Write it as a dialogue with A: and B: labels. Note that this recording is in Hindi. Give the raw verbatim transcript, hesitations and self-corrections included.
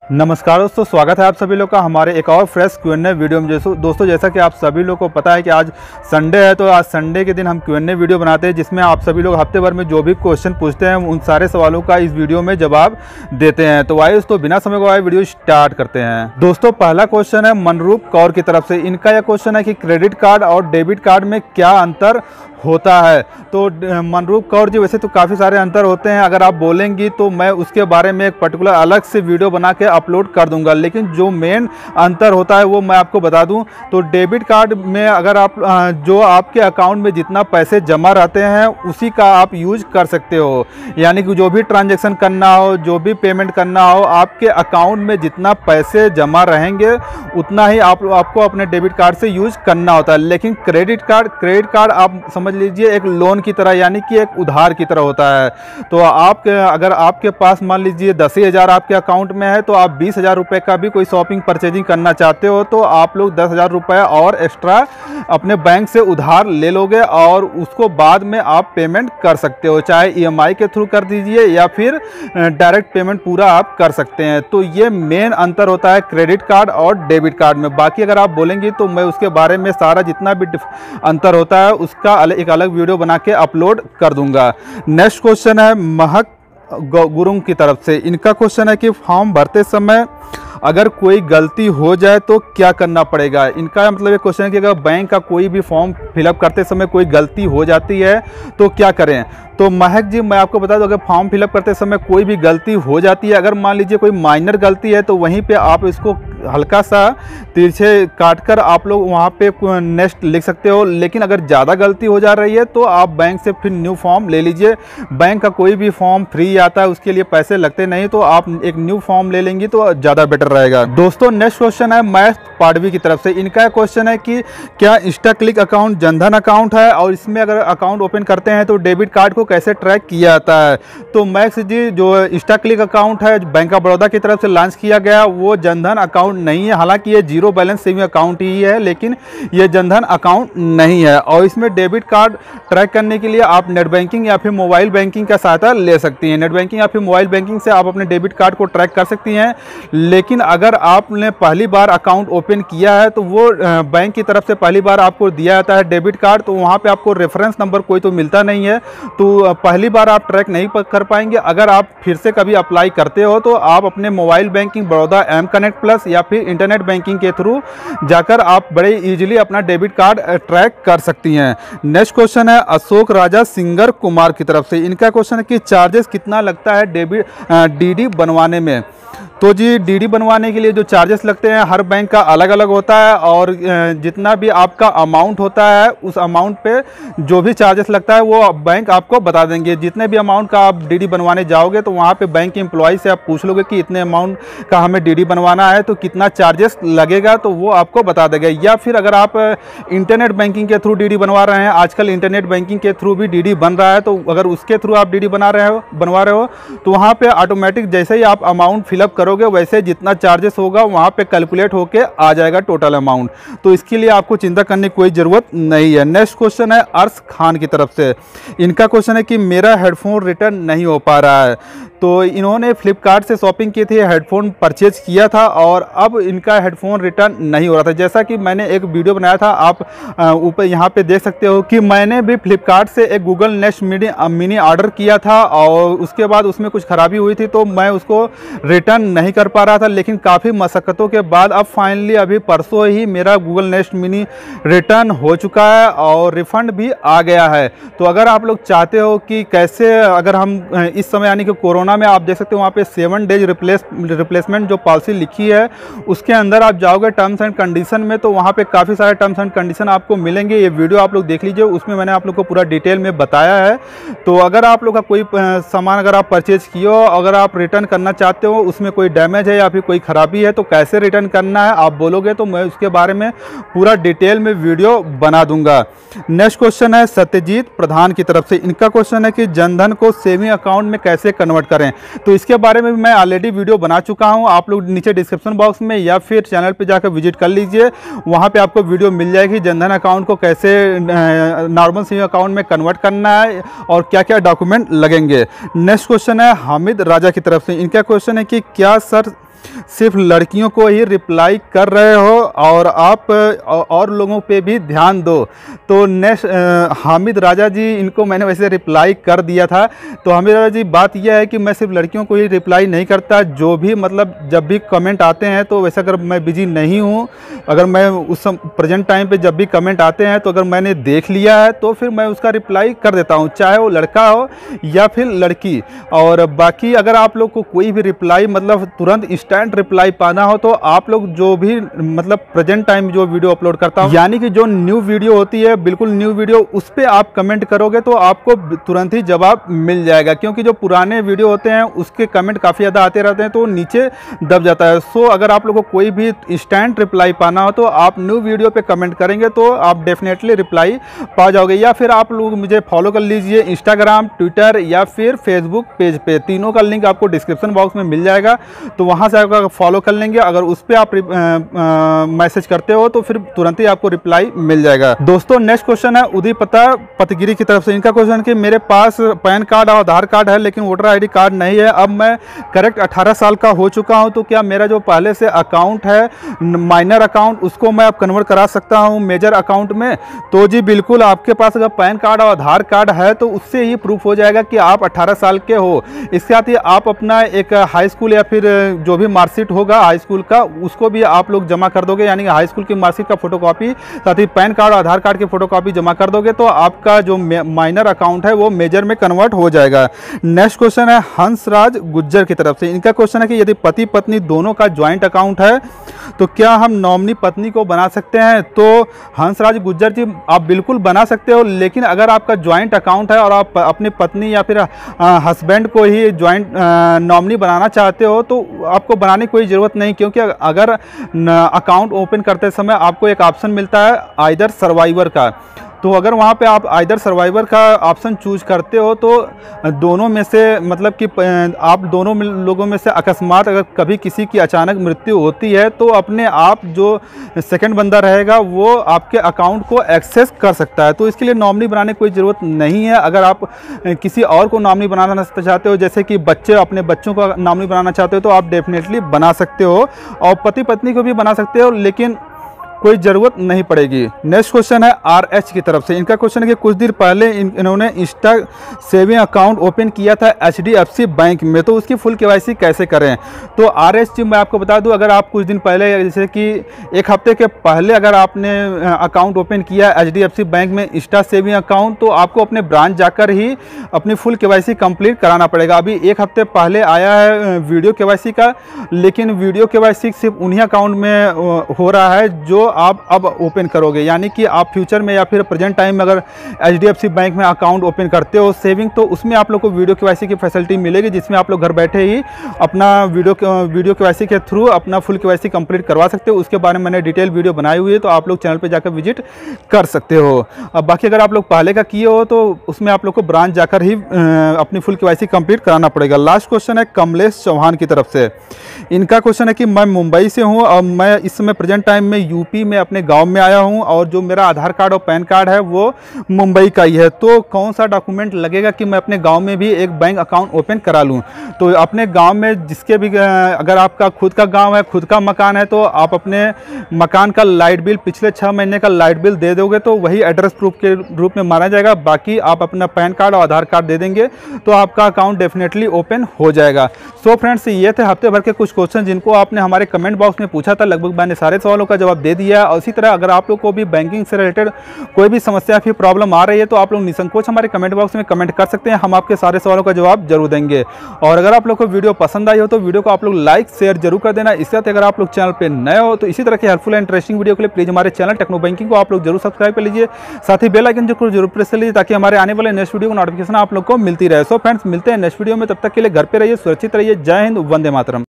A: नमस्कार दोस्तों, स्वागत है आप सभी लोग का हमारे एक और fresh Q N A video में। जैसे दोस्तों जैसा कि आप सभी लोग को पता है कि आज संडे है, तो आज संडे के दिन हम क्यू एन ए वीडियो बनाते हैं जिसमें आप सभी लोग हफ्ते भर में जो भी क्वेश्चन पूछते हैं उन सारे सवालों का इस वीडियो में जवाब देते हैं। तो आइए दोस्तों बिना समय गवाए वीडियो स्टार्ट करते हैं। दोस्तों पहला क्वेश्चन है मनरूप कौर की तरफ से। इनका यह क्वेश्चन है कि क्रेडिट कार्ड और डेबिट कार्ड में क्या अंतर होता है। तो मनरूप कौर जी, वैसे तो काफ़ी सारे अंतर होते हैं, अगर आप बोलेंगी तो मैं उसके बारे में एक पर्टिकुलर अलग से वीडियो बना के अपलोड कर दूंगा, लेकिन जो मेन अंतर होता है वो मैं आपको बता दूं। तो डेबिट कार्ड में अगर आप जो आपके अकाउंट में जितना पैसे जमा रहते हैं उसी का आप यूज कर सकते हो, यानी कि जो भी ट्रांजैक्शन करना हो, जो भी पेमेंट करना हो, आपके अकाउंट में जितना पैसे जमा रहेंगे उतना ही आप आपको अपने डेबिट कार्ड से यूज करना होता है। लेकिन क्रेडिट कार्ड क्रेडिट कार्ड आप समझ लीजिए एक लोन की तरह, यानी कि एक उधार की तरह होता है। तो आप अगर आपके पास मान लीजिए दस ही हज़ार आपके अकाउंट में है, तो आप बीस हज़ार रुपये का भी कोई शॉपिंग परचेजिंग करना चाहते हो तो आप लोग दस हज़ार रुपये और एक्स्ट्रा अपने बैंक से उधार ले लोगे और उसको बाद में आप पेमेंट कर सकते हो, चाहे ई एम आई के थ्रू कर दीजिए या फिर डायरेक्ट पेमेंट पूरा आप कर सकते हैं। तो ये मेन अंतर होता है क्रेडिट कार्ड और डेबिट कार्ड में। बाकी अगर आप बोलेंगे तो मैं उसके बारे में सारा जितना भी अंतर होता है उसका एक अलग वीडियो बना के अपलोड कर दूंगा। नेक्स्ट क्वेश्चन है महक गुरुंग की तरफ से। इनका क्वेश्चन है कि फॉर्म भरते समय अगर कोई गलती हो जाए तो क्या करना पड़ेगा। इनका मतलब ये क्वेश्चन है कि अगर बैंक का कोई भी फॉर्म फिलअप करते समय कोई गलती हो जाती है तो क्या करें। तो महक जी, मैं आपको बता दूं, अगर फॉर्म फिलअप करते समय कोई भी गलती हो जाती है, अगर मान लीजिए कोई माइनर गलती है तो वहीं पे आप इसको हल्का सा तिरछे काटकर आप लोग वहाँ पे नेक्स्ट लिख सकते हो। लेकिन अगर ज़्यादा गलती हो जा रही है तो आप बैंक से फिर न्यू फॉर्म ले लीजिए। बैंक का कोई भी फॉर्म फ्री आता है, उसके लिए पैसे लगते नहीं, तो आप एक न्यू फॉर्म ले लेंगी तो ज़्यादा बेटर रहेगा। दोस्तों नेक्स्ट क्वेश्चन है मैथ पाडवी की तरफ से। इनका क्वेश्चन है कि क्या insta click account Jan Dhan account है और इसमें अगर अकाउंट ओपन करते हैं तो डेबिट कार्ड को कैसे ट्रैक किया जाता है। तो मैक्स जी, जो इंस्टा क्लिक अकाउंट है बैंक ऑफ बड़ौदा की तरफ से लॉन्च किया गया वो जनधन अकाउंट नहीं है। हालांकि ये जीरो बैलेंस सेविंग अकाउंट ही है, लेकिन ये जनधन अकाउंट नहीं है। और इसमें डेबिट कार्ड ट्रैक करने के लिए आप नेट बैंकिंग या फिर मोबाइल बैंकिंग का सहायता ले सकती हैं। नेट बैंकिंग या फिर मोबाइल बैंकिंग से आप अपने डेबिट कार्ड को ट्रैक कर सकती हैं। लेकिन अगर आपने पहली बार अकाउंट ओपन किया है तो वो बैंक की तरफ से पहली बार आपको दिया जाता है डेबिट कार्ड, तो वहाँ पे आपको रेफरेंस नंबर कोई तो मिलता नहीं है, तो पहली बार आप ट्रैक नहीं कर पाएंगे। अगर आप फिर से कभी अप्लाई करते हो तो आप अपने mobile banking Baroda M connect plus या फिर इंटरनेट बैंकिंग के थ्रू जाकर आप बड़े इजीली अपना डेबिट कार्ड ट्रैक कर सकती हैं। नेक्स्ट क्वेश्चन है अशोक राजा सिंगर कुमार की तरफ से। इनका क्वेश्चन है कि चार्जेस कितना लगता है डेबिट डीडी बनवाने में। तो जी, डीडी बनवाने के लिए जो चार्जेस लगते हैं हर बैंक का अलग अलग होता है और जितना भी आपका अमाउंट होता है उस अमाउंट पे जो भी चार्जेस लगता है वो बैंक आपको बता देंगे। जितने भी अमाउंट का आप डीडी बनवाने जाओगे तो वहाँ पे बैंक के एम्प्लॉय से आप पूछ लोगे कि इतने अमाउंट का हमें डीडी बनवाना है तो कितना चार्जेस लगेगा, तो वो आपको बता देगा। या फिर अगर आप इंटरनेट बैंकिंग के थ्रू डीडी बनवा रहे हैं, आजकल इंटरनेट बैंकिंग के थ्रू भी डीडी बन रहा है, तो अगर उसके थ्रू आप डीडी बना रहे हो बनवा रहे हो तो वहाँ पर ऑटोमेटिक जैसे ही आप अमाउंट फिलअप करोगे वैसे जितना चार्जेस होगा वहां पे कैलकुलेट होके आ जाएगा टोटल अमाउंट, तो इसके लिए आपको चिंता करने की कोई ज़रूरत नहीं है। नेक्स्ट क्वेश्चन है अर्श खान की तरफ से। इनका क्वेश्चन है कि मेरा हेडफोन रिटर्न नहीं हो पा रहा है। तो इन्होंने फ्लिपकार्ट से शॉपिंग की थी, हेडफोन परचेज किया था और अब इनका हेडफोन रिटर्न नहीं हो रहा था। जैसा कि मैंने एक वीडियो बनाया था, आप ऊपर यहाँ पे देख सकते हो कि मैंने भी फ्लिपकार्ट से एक Google Nest Mini mini order किया था और उसके बाद उसमें कुछ खराबी हुई थी तो मैं उसको रिटर्न नहीं कर पा रहा था। लेकिन काफ़ी मशक्क़तों के बाद अब फाइनली अभी परसों ही मेरा गूगल नेस्ट मिनी रिटर्न हो चुका है और रिफ़ंड भी आ गया है। तो अगर आप लोग चाहते हो कि कैसे, अगर हम इस समय यानी कि कोरोना में आप देख सकते हो वहाँ पे सेवन डेज रिप्लेस रिप्लेसमेंट जो पॉलिसी लिखी है उसके अंदर आप जाओगे टर्म्स एंड कंडीशन में, तो वहाँ पे काफ़ी सारे टर्म्स एंड कंडीशन आपको मिलेंगे। ये वीडियो आप लोग देख लीजिए, उसमें मैंने आप लोग को पूरा डिटेल में बताया है। तो अगर आप लोग का कोई सामान अगर आप परचेज किए हो, अगर आप रिटर्न करना चाहते हो, उसमें कोई डैमेज है या फिर कोई ख़राबी है तो कैसे रिटर्न करना है आप बोलोगे तो मैं उसके बारे में पूरा डिटेल में वीडियो बना दूंगा। नेक्स्ट क्वेश्चन है सत्यजीत प्रधान की तरफ से। इनका क्वेश्चन है कि जनधन को सेविंग अकाउंट में कैसे कन्वर्ट करें। तो इसके बारे में मैं ऑलरेडी वीडियो बना चुका हूं, आप लोग नीचे डिस्क्रिप्शन बॉक्स में या फिर चैनल पे जाकर विजिट कर लीजिए, वहां पे आपको वीडियो मिल जाएगी जनधन अकाउंट को कैसे नॉर्मल सेविंग अकाउंट में कन्वर्ट करना है और क्या क्या डॉक्यूमेंट लगेंगे। नेक्स्ट क्वेश्चन है हामिद राजा की तरफ से। इनका क्वेश्चन है कि क्या सर सिर्फ लड़कियों को ही रिप्लाई कर रहे हो और आप और लोगों पे भी ध्यान दो। तो नेक्स्ट हामिद राजा जी, इनको मैंने वैसे रिप्लाई कर दिया था। तो हामिद राजा जी, बात यह है कि मैं सिर्फ लड़कियों को ही रिप्लाई नहीं करता, जो भी मतलब जब भी कमेंट आते हैं तो वैसे अगर मैं बिजी नहीं हूँ, अगर मैं उस प्रेजेंट टाइम पे जब भी कमेंट आते हैं तो अगर मैंने देख लिया है तो फिर मैं उसका रिप्लाई कर देता हूँ, चाहे वो लड़का हो या फिर लड़की। और बाकी अगर आप लोग को कोई भी रिप्लाई मतलब तुरंत इंस्टेंट रिप्लाई पाना हो तो आप लोग जो भी मतलब प्रेजेंट टाइम जो वीडियो अपलोड करता हूँ, यानी कि जो न्यू वीडियो होती है, बिल्कुल न्यू वीडियो, उस पर आप कमेंट करोगे तो आपको तुरंत ही जवाब मिल जाएगा। क्योंकि जो पुराने वीडियो होते हैं उसके कमेंट काफ़ी ज़्यादा आते रहते हैं तो नीचे दब जाता है। सो अगर आप लोग को कोई भी इंस्टेंट रिप्लाई पाना हो तो आप न्यू वीडियो पे कमेंट करेंगे तो आप डेफिनेटली रिप्लाई पा जाओगे। या फिर आप लोग मुझे फॉलो कर लीजिए इंस्टाग्राम, ट्विटर या फिर फेसबुक पेज पे, तीनों का लिंक आपको डिस्क्रिप्शन बॉक्स में मिल जाएगा। तो वहाँ से आप फॉलो कर लेंगे, अगर उस पर आप मैसेज करते हो तो फिर तुरंत ही आपको रिप्लाई मिल जाएगा। दोस्तों नेक्स्ट क्वेश्चन है उदय पता पतगिरी की तरफ से। इनका क्वेश्चन कि मेरे पास पैन कार्ड और आधार कार्ड है लेकिन वोटर आईडी कार्ड नहीं है। अब मैं करेक्ट अठारह साल का हो चुका हूं, तो क्या मेरा जो पहले से अकाउंट है माइनर अकाउंट उसको मैं अब कन्वर्ट करा सकता हूं मेजर अकाउंट में? तो जी बिल्कुल, आपके पास अगर पैन कार्ड और आधार कार्ड है तो उससे ही प्रूफ हो जाएगा कि आप अठारह साल के हो। इसके साथ ही आप अपना एक हाई स्कूल या फिर जो भी मार्कशीट होगा हाई स्कूल का, उसको भी आप लोग जमा कर दोगे, यानी कि हाई स्कूल की मार्कशीट का फोटोकॉपी, साथ ही पैन कार्ड और आधार कार्ड की फोटोकॉपी जमा कर दोगे तो आपका जो माइनर अकाउंट है वो मेजर में कन्वर्ट हो जाएगा। नेक्स्ट क्वेश्चन है हंसराज गुज्जर की तरफ से। इनका क्वेश्चन है कि यदि पति पत्नी दोनों का ज्वाइंट अकाउंट है तो क्या हम नॉमिनी पत्नी को बना सकते हैं? तो हंसराज गुज्जर जी, आप बिल्कुल बना सकते हो, लेकिन अगर आपका ज्वाइंट अकाउंट है और आप अपनी पत्नी या फिर हस्बैंड को ही ज्वाइंट नॉमिनी बनाना चाहते हो तो आपको बनाने की कोई ज़रूरत नहीं, क्योंकि अगर अकाउंट ओपन करते समय आपको एक ऑप्शन मिलता है आइदर सर्वाइवर का। तो अगर वहाँ पे आप आइदर सर्वाइवर का ऑप्शन चूज करते हो तो दोनों में से मतलब कि आप दोनों लोगों में से अकस्मात अगर कभी किसी की अचानक मृत्यु होती है तो अपने आप जो सेकंड बंदा रहेगा वो आपके अकाउंट को एक्सेस कर सकता है। तो इसके लिए नॉमिनी बनाने की कोई ज़रूरत नहीं है। अगर आप किसी और को नॉमिनी बनाना चाहते हो, जैसे कि बच्चे अपने बच्चों को नॉमिनी बनाना चाहते हो, तो आप डेफिनेटली बना सकते हो और पति पत्नी को भी बना सकते हो, लेकिन कोई ज़रूरत नहीं पड़ेगी। नेक्स्ट क्वेश्चन है आर एच की तरफ से। इनका क्वेश्चन है कि कुछ दिन पहले इन, इन्होंने इंस्टा सेविंग अकाउंट ओपन किया था H D F C bank में, तो उसकी फुल के वाई सी कैसे करें? तो आर एच जी मैं आपको बता दूं, अगर आप कुछ दिन पहले जैसे कि एक हफ्ते के पहले अगर आपने अकाउंट ओपन किया H D F C bank में इंस्टा सेविंग अकाउंट, तो आपको अपने ब्रांच जाकर ही अपनी फुल के वाई सी कंप्लीट कराना पड़ेगा। अभी एक हफ्ते पहले आया है वीडियो के वाई सी का, लेकिन वीडियो के वाई सी सिर्फ उन्हीं अकाउंट में हो रहा है जो आप अब ओपन करोगे, यानी कि आप फ्यूचर में या फिर प्रेजेंट टाइम में अगर H D F C bank में अकाउंट ओपन करते हो सेविंग, तो उसमें आप लोग को वीडियो केवाईसी की फैसिलिटी मिलेगी, जिसमें आप लोग घर बैठे ही अपना वीडियो वीडियो केवाईसी के थ्रू अपना फुल केवाईसी कंप्लीट करवा सकते हो। उसके बारे में मैंने डिटेल वीडियो बनाई हुई है, तो आप लोग चैनल पर जाकर विजिट कर सकते हो। अब बाकी अगर आप लोग पहले का किए हो तो उसमें आप लोग को ब्रांच जाकर ही अपनी फुल केवाईसी कंप्लीट कराना पड़ेगा। लास्ट क्वेश्चन है कमलेश चौहान की तरफ से। इनका क्वेश्चन है कि मैं मुंबई से हूं और मैं इस समय प्रेजेंट टाइम में यूपी में अपने गांव में आया हूं और जो मेरा आधार कार्ड और पैन कार्ड है वो मुंबई का ही है, तो कौन सा डॉक्यूमेंट लगेगा कि मैं अपने गांव में भी एक बैंक अकाउंट ओपन करा लूं? तो अपने गांव में जिसके भी, अगर आपका खुद का गांव है, खुद का मकान है, तो आप अपने मकान का लाइट बिल पिछले छः महीने का लाइट बिल दे दोगे तो वही एड्रेस प्रूफ के रूप में माना जाएगा। बाकी आप अपना पैन कार्ड और आधार कार्ड दे देंगे तो आपका अकाउंट डेफिनेटली ओपन हो जाएगा। सो फ्रेंड्स, ये थे हफ्ते भर के कुछ क्वेश्चन जिनको आपने हमारे कमेंट बॉक्स में पूछा था। लगभग मैंने सारे सवालों का जवाब दे दिया है। और इसी तरह अगर आप लोग को भी बैंकिंग से रिलेटेड कोई भी समस्या फिर प्रॉब्लम आ रही है तो आप लोग निसंकोच हमारे कमेंट बॉक्स में कमेंट कर सकते हैं, हम आपके सारे सवालों का जवाब जरूर देंगे। और अगर आप लोग को वीडियो पसंद आई हो तो वीडियो को आप लोग लाइक शेयर जरूर कर देना। इसके साथ अगर आप लोग चैनल पे नए हो तो इसी तरह के हेल्पफुल एंड इंटरेस्टिंग वीडियो के लिए प्लीज हमारे चैनल टेक्नो बैंकिंग को आप लोग जरूर सब्सक्राइब कर लीजिए, साथ ही बेल आइकन जरूर जरूर प्रेस कर लीजिए ताकि हमारे आने वाले नेक्स्ट वीडियो को नोटिफिकेशन आप लोग को मिलती रहे। सो फ्रेंड्स, मिलते हैं नेक्स्ट वीडियो में, तब तक के लिए घर पे रहिए, सुरक्षित रहिए। जय हिंद, वंदे मातरम।